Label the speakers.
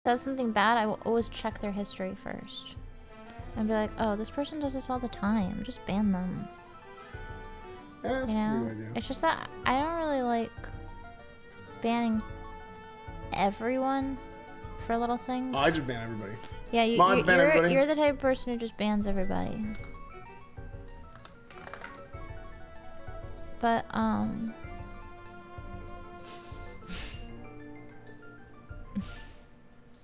Speaker 1: does something bad, I will always check their history first. And be like, oh, this person does this all the time. Just ban them.
Speaker 2: Yeah, that's a good idea.
Speaker 1: It's just that I don't really like banning everyone for little things.
Speaker 2: Oh, I just ban everybody.
Speaker 1: Yeah, you're the type of person who just bans everybody. But,